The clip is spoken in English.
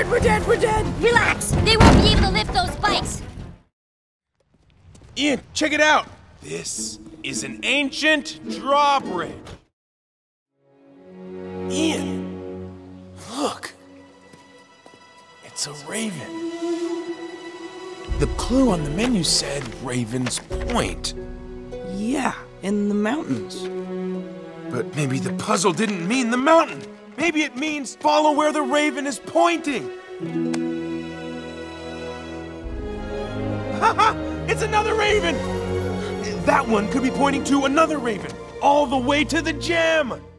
dead, we're dead, we're dead! Relax! They won't be able to lift those bikes! Ian, check it out! This is an ancient drawbridge. Ian, look. It's a raven. The clue on the menu said Raven's Point. Yeah, in the mountains. But maybe the puzzle didn't mean the mountain. Maybe it means follow where the raven is pointing. Haha! It's another raven! That one could be pointing to another raven, all the way to the gem!